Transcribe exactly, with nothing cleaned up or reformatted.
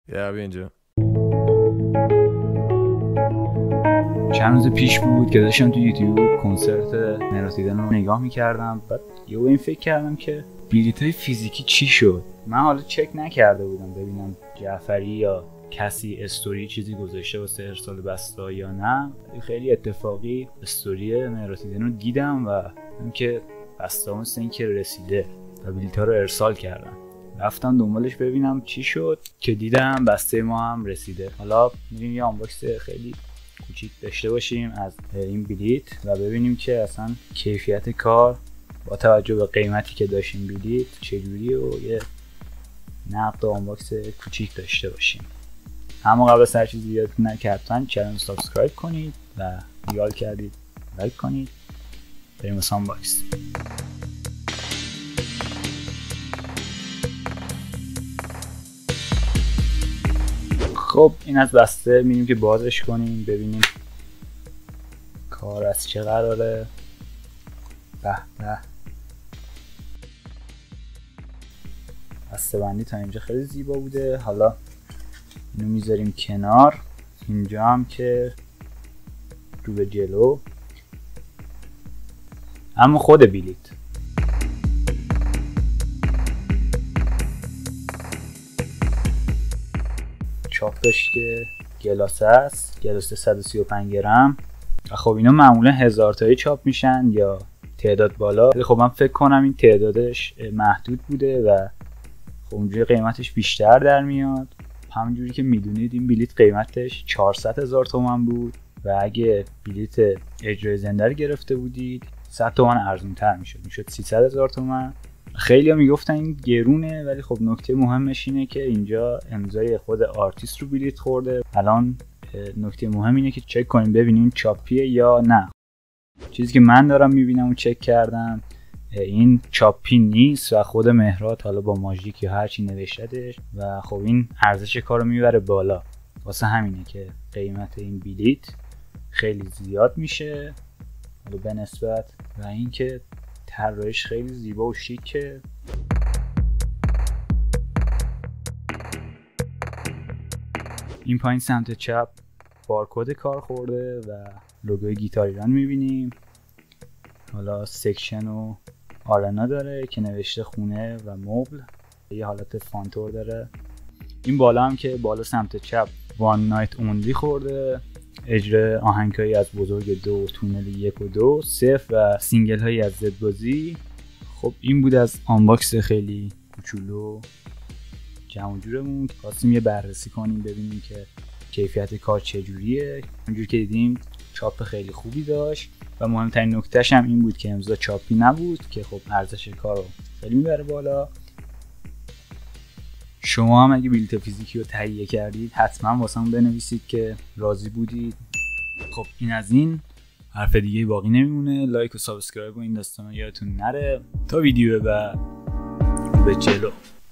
یا بیا اینجا. چند روز پیش بود که داشتم تو یوتیوب کنسرت مهراد دیدن رو نگاه میکردم. بعد یه این فکر کردم که بلیط‌های فیزیکی چی شد. من حالا چک نکرده بودم ببینم جعفری یا کسی استوری چیزی گذاشته واسه ارسال بسته یا نه. خیلی اتفاقی استوری مهراد دیدن رو دیدم و اینکه بسته مثل این که رسیده و بلیط‌ها رو ارسال کردن. رفتم دنبالش ببینم چی شد که دیدم بسته ما هم رسیده. حالا میریم یه آنباکس خیلی کوچیک داشته باشیم از این بلیط و ببینیم که اصلا کیفیت کار با توجه به قیمتی که داشت این بلیط چجوریه و یه نقد آنباکس کوچیک داشته باشیم. اما قبل از هر چیزی یادتون نره که حتما چنل سابسکرایب کنید و یال کردید لایک کنید. بریم واسه آنباکس. خب این از بسته میریم که بازش کنیم ببینیم کار از چه قراره. به به بسته بندی تا اینجا خیلی زیبا بوده. حالا اینو میذاریم کنار. اینجا هم که رو به جلو اما خود بلیط چاپش که گلاسه است، گلاسه صد و سی و پنج گرم. خب اینا معمولا هزار تایی چاپ میشن یا تعداد بالا. خب من فکر کنم این تعدادش محدود بوده و خب اونجوری قیمتش بیشتر در میاد. همونجوری که میدونید این بلیط قیمتش چهارصد هزار تومان بود و اگه بلیط اجرای زنده رو گرفته بودید صد تومان ارزون تر میشد، میشد سیصد هزار تومان. خیلی ها میگفتن این گرونه ولی خب نکته مهمش اینه که اینجا امضای خود آرتیست رو بلیط خورده. الان نکته مهم اینه که چک کنیم ببینیم چاپیه یا نه. چیزی که من دارم میبینم و چک کردم این چاپی نیست و خود مهراد حالا با ماژیک یا هرچی نوشتهش و خب این ارزش کار رو میبره بالا. واسه همینه که قیمت این بلیط خیلی زیاد میشه حالا به نسبت و اینکه طراحیش خیلی زیبا و شیکه. این پایین سمت چپ بارکد کار خورده و لوگوی گیتار ایران میبینیم. حالا سکشن و آرنا داره که نوشته خونه و مبل، یه حالت فانتور داره. این بالا هم که بالا سمت چپ وان نایت اونلی خورده، اجرای آهنگایی از بزرگ دو، تونل یک و دو، صفر و سینگل هایی از زد بازی. خب این بود از آنباکس خیلی کوچولو جمع جورمون. خواستیم یه بررسی کنیم ببینیم که کیفیت کار چجوریه. اونجوری که دیدیم چاپ خیلی خوبی داشت و مهمترین نکتهش هم این بود که امضا چاپی نبود که خب ارزش کار رو خیلی میبره بالا. شما هم اگه بلیط فیزیکی رو تهیه کردید حتما واسمون بنویسید که راضی بودید. خب این از این. حرف دیگه باقی نمیمونه. لایک و سابسکرایب و این داستانا یادتون نره. تا ویدیو بعد به جلو.